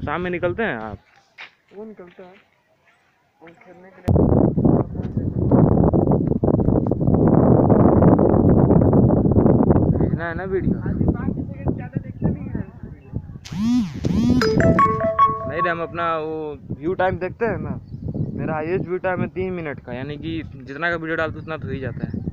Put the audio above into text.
शाम में निकलते हैं आप? वो निकलते हैं हम खेलने के लिए। भेजना है ना वीडियो? नहीं रे, हम अपना वो व्यू टाइम देखते हैं ना, मेरा हाईएस्ट व्यू टाइम है 3 मिनट का, यानी कि जितना का वीडियो डालते उतना तो हो ही जाता है।